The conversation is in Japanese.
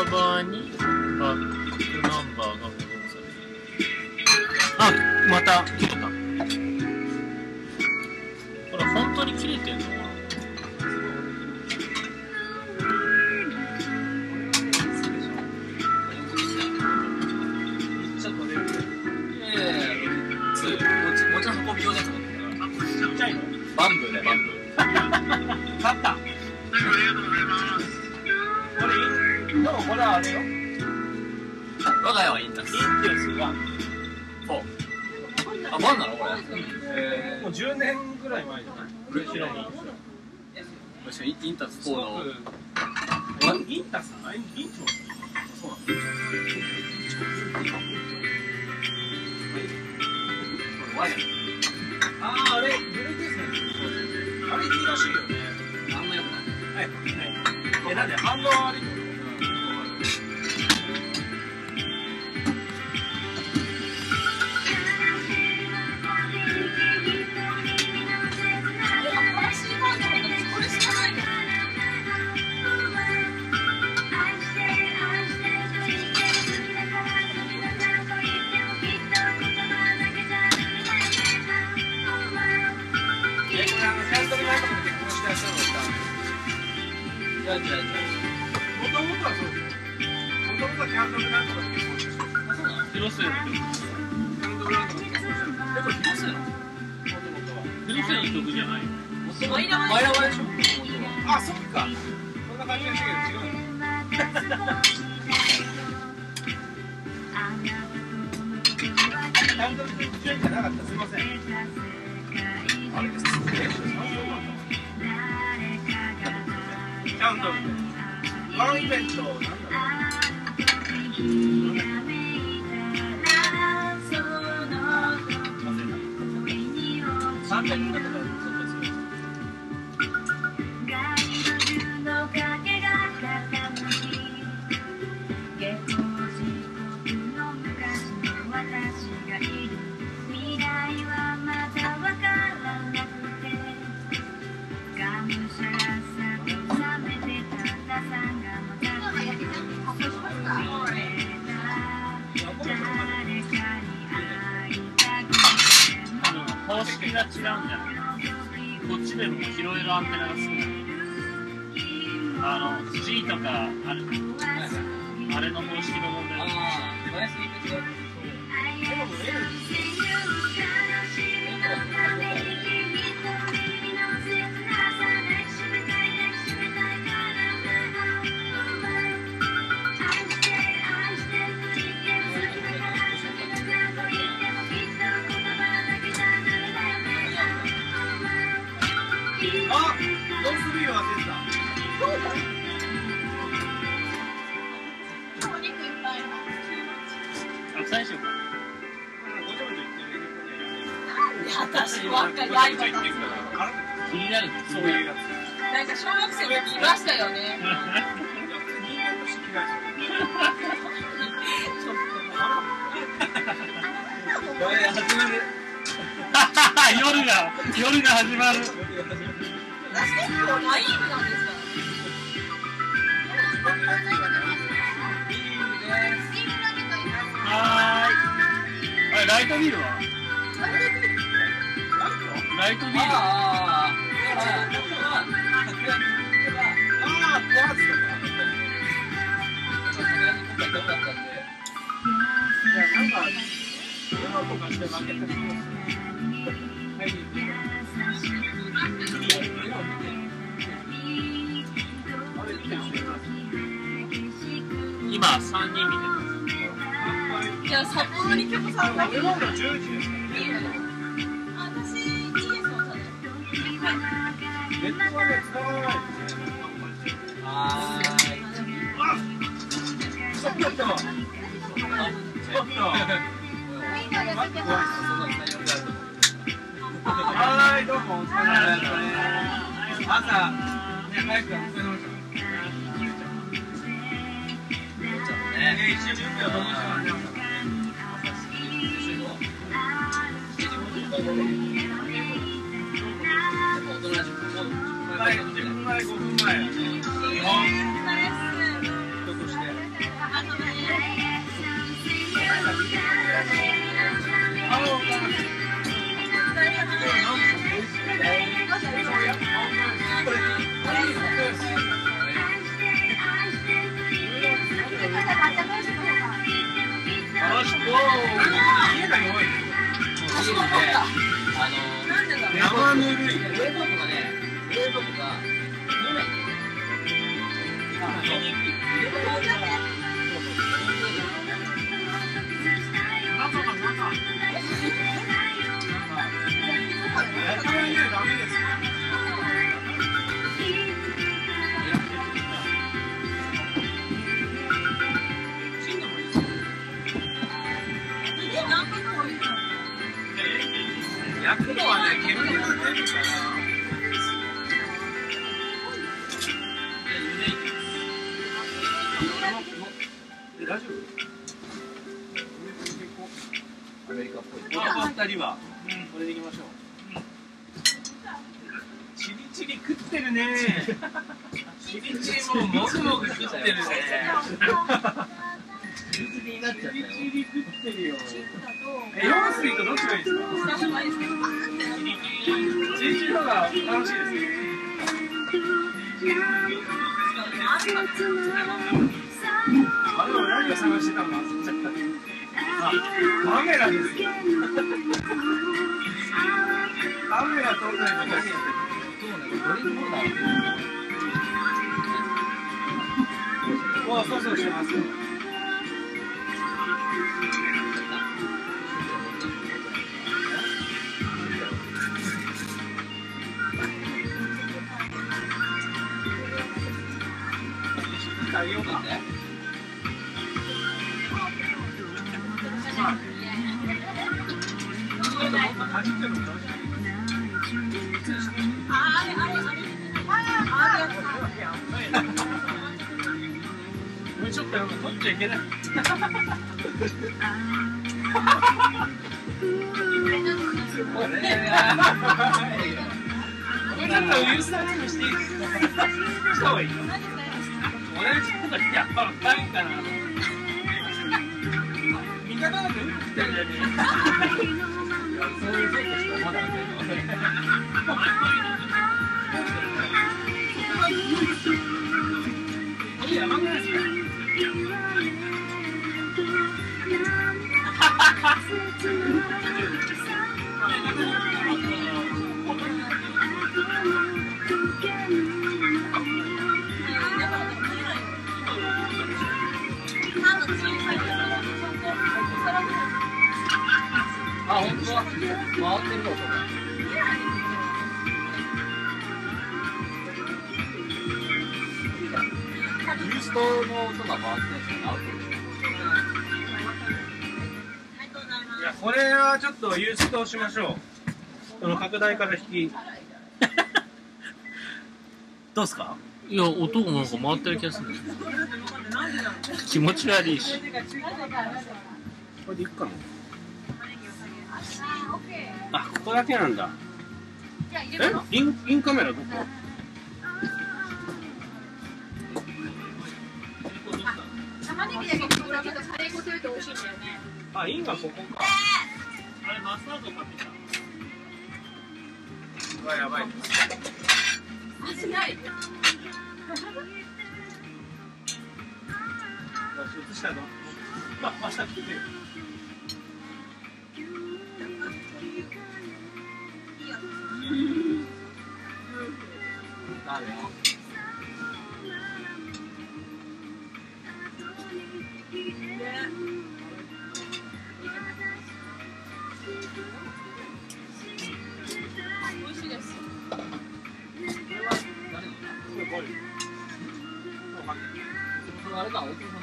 側にバックナンバーが保存される。あ、また切れた。これ本当に切れてんのかな。 バンブーだよ、バンブー。勝った。これ、でもこれはあれよ。我が家はインタス。インティスが。そう。あ、ワンなのこれ。もう10年ぐらい前じゃない？後ろに。確かにインタス4の。インタス？あれ、インチョ？そうなの？ワイヤー。ああ、あれ、ブルーですね。あれいいらしいよね。あんま良くない。はい。なんで反応悪いの？もともとはそうです。もともとはキャンドルランドが結婚してた。あ、そうなの？広末の曲。キャンドルランドが結婚してた。これ広末なの？もともとは。広末の曲じゃない。マイラワでしょ？あ、そっか。こんな感じがしたけど違うんだ。キャンドル曲じゃなかった。すみません。あれです。キャンドルでワンイベントなんだろう。300人だったから方式が違うんじゃないかな。こっちでも拾えるアンテナが少ない。G とかあれの方式の問題。ああ、デバイスに違う。あ、ロースビーフ忘れてた。お肉いっぱい。あ、最初か。なんで私ばっかりやり方気になるんです。そういうやつ。なんか小学生の時いましたよね。人間として嫌いじゃん。ちょっと。始まる。夜が始まる。私結構ナイーブなんですか？はーい。あれ、ライトビールは？ライトビール。ああ、クワーツとか。さすがに今回ダメだったんで。いや、なんか、電話とかして負けてそうですね。はい。今3人見てます。じゃあ札幌に曲さんが。俺まだ10時ですからね。私1ですよ。ネットはね使わないですね。あちょっと。はいどうもお疲れ様です。朝ね早くお疲れ様でした。一緒に準備をどうしてますか。はい、10分前、5分前。人として。 生ぬるい。 冷蔵庫がね、冷蔵庫が飲めない。 焼くのはね、煙が出るから。大丈夫？ アメリカっぽい。 この二人は、これでいきましょう。チリチリ食ってるね。チリチリももぐもぐ食ってるね。 チリチリになっちゃったよ。 チリチリ食ってるよ。用水とどっちがいいですか？チリチリの方が楽しいですね。あ、でも何を探してたのか忘れちゃった。あ、カメラですよ。カメラ撮んないと何やってるの？お、そうそうしてます。あげようか。ちょっとなんか取っちゃいけない。ちょっとユースターにしていいですか？した方がいいよ。同じことやっぱりないかな。味方だって打ってるじゃねえ。そういうことしかまだないの。やばくないですか？あ、本当は回ってるからそうだ。ユーストの音が回ってるんですよね、アウトで。いや、これはちょっとユーストしましょう。その拡大から引き。どうですか？ いや、音がなんか回ってる気がする。気持ち悪いし。 これでいくかな。あ、ここだけなんだ。インカメラどこ？ 玉ねぎだけ裏けどカレー粉すると美味しいんだよね。 あ、インがここか。 あれ、マスタードかけた。 うわ、やばい。 味ない。 映したの？また来てる。 ラーメン。 美味しいです。 これは誰の？ これボイル。 それあれか、お父さん